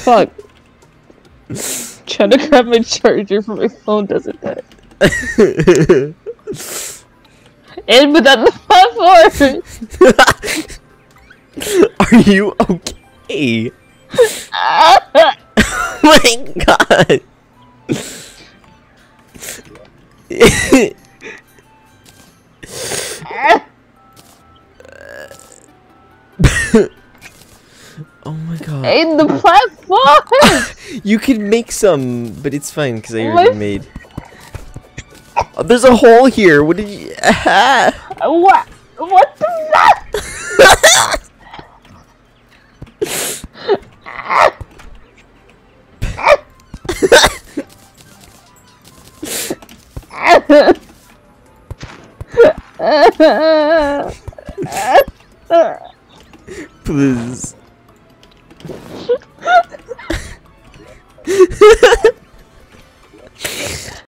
fuck? Trying to grab my charger from my phone doesn't die. And without the platform! Are you okay? Oh my god! Oh my god. In the platform! You could make some, but it's fine because I already made. Oh, there's a hole here. What did you? What? What the fuck? Please.